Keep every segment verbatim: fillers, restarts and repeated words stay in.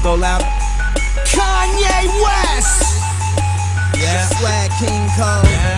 Go louder. Kanye West. Yeah. Swag King Cole. Yeah.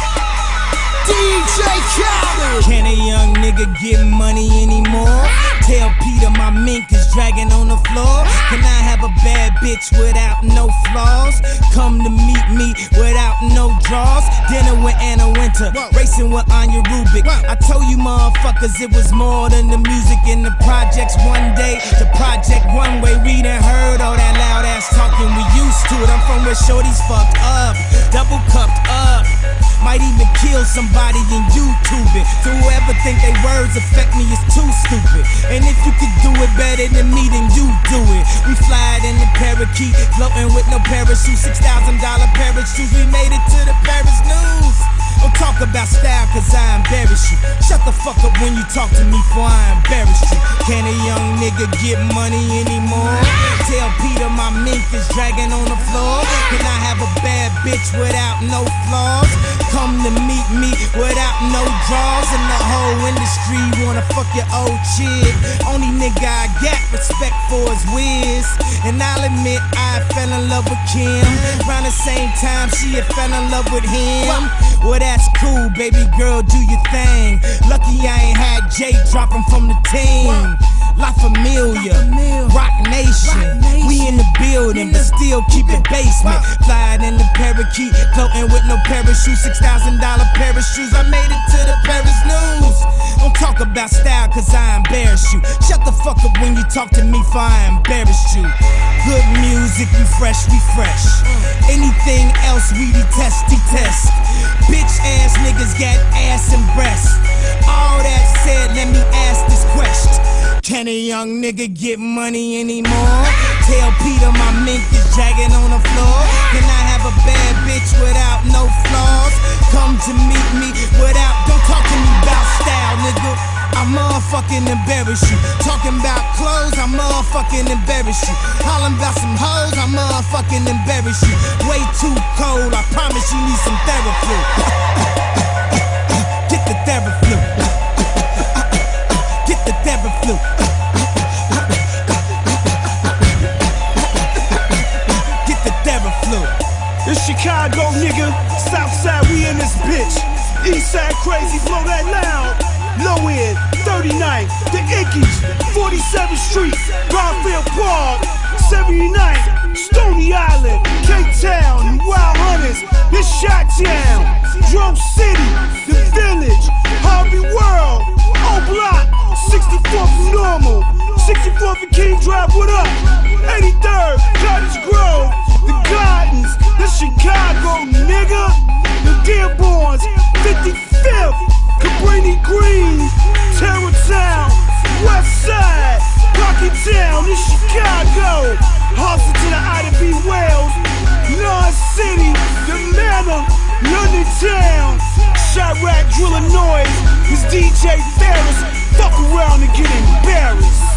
D J Khaled. Can a young nigga get money anymore? Tell Peter my mink is dragging on the floor. Can I have a bad bitch without no flaws? Come to meet me without no draws. Dinner with Anna Winter, racing with Anya Rubik. I told you motherfuckers it was more than the music in the projects. One day, the project one way. We done heard all that loud ass talking, we used to it. I'm from where shorties fucked up, double cupped up. Might even kill somebody in YouTube it. So whoever think they words affect me is too stupid. And if you could do it better than me, then you do it. We fly in the parakeet, floating with no parachute. Six thousand dollar parachutes, we made it to the Paris news. Don't talk about style cause I embarrass you. Shut the fuck up when you talk to me for I embarrass you. Can a young nigga get money anymore? Tell Peter my mink is dragging on the floor. Can I have a bad bitch without no flaws? Come to meet me without no draws. And the whole industry wanna fuck your old chick. Only nigga I got respect for is Wiz. And I'll admit I fell in love with Kim. Around the same time she had fell in love with him. Well that's cool, baby girl, do your thing. Lucky I ain't had Jay dropping from the team. La Familia, Rock Nation, we in the building, but still keep it basement. Flying in the parakeet, floating with no parachute. Six thousand dollar pair of shoes, I made it to the Paris news. Don't talk about style cause I embarrass you. Shut the fuck up when you talk to me for I embarrass you. Good music, we fresh, we fresh. Anything else we detest, detest. Bitch ass niggas got ass and breasts. All that said, let me ask this question. Can a young nigga get money anymore? Tell Peter my mink is dragging on the floor. Can I have a bad bitch without no flaws? Come to meet me without, don't talk to me about style, nigga. I motherfucking embarrass you. Talking about clothes, I motherfucking embarrass you. Hollering about some hoes, I motherfucking embarrass you. Way too cold, I promise you need some therapy. Get the therapy. Get the therapy. Get the therapy. It's Chicago, nigga. Southside, we in this bitch. Eastside crazy, blow that loud. Low end, thirty-ninth, the Ickies, forty-seventh Street, Garfield Park, seventy-ninth, Stony Island, K-Town, and Wild Hunters, it's Shot-Town, Drum City, The Village, Harvey World, O-Block, sixty-fourth and Normal, sixty-fourth and King Drive, what up? eighty-third, Cottage Grove, The Gardens, that's Chicago, nigga, The Dearborns, fifty-fifth, Cabrini Green, Terrortown, Westside, Rockytown, it's Chicago, Hustle to the Ida B. Wells, North City, The Manor, London Town, Chirac, Drillin' Noise, it's D J Ferris, fuck around and get embarrassed.